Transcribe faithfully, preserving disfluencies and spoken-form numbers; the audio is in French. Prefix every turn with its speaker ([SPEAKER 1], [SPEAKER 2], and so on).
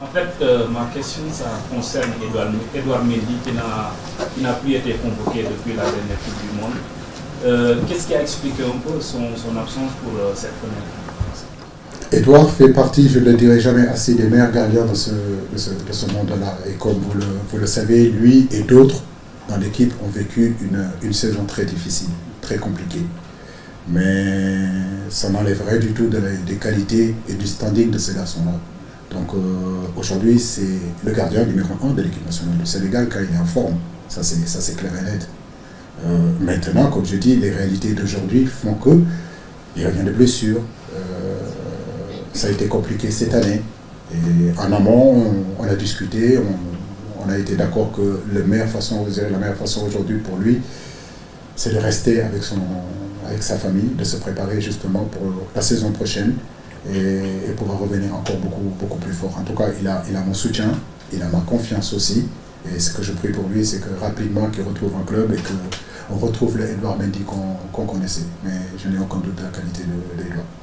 [SPEAKER 1] En fait, euh, ma question, ça concerne Edouard, Edouard Mendy qui n'a plus été convoqué depuis la dernière Coupe du Monde. Euh, Qu'est-ce qui a expliqué un peu son, son absence pour euh, cette première Coupe?
[SPEAKER 2] Edouard fait partie, je ne le dirai jamais assez, des meilleurs gardiens de ce, de ce, de ce monde-là. Et comme vous le, vous le savez, lui et d'autres dans l'équipe ont vécu une, une saison très difficile, très compliquée. Mais ça n'enlèverait du tout de la, des qualités et du standing de ces garçons-là. Donc euh, aujourd'hui, c'est le gardien numéro un de l'équipe nationale du Sénégal quand il est en forme. Ça, c'est clair et net. Euh, maintenant, comme je dis, les réalités d'aujourd'hui font qu'il revient de blessure. Euh, ça a été compliqué cette année. Et en amont, on, on a discuté, on, on a été d'accord que la meilleure façon, la meilleure façon aujourd'hui pour lui, c'est de rester avec, son, avec sa famille, de se préparer justement pour la saison prochaine et, et pouvoir revenir encore beaucoup, beaucoup plus fort. En tout cas, il a, il a mon soutien, il a ma confiance aussi. Et ce que je prie pour lui, c'est que rapidement qu'il retrouve un club et qu'on retrouve le Edouard Mendy qu'on qu'on connaissait. Mais je n'ai aucun doute de la qualité de, de Edouard.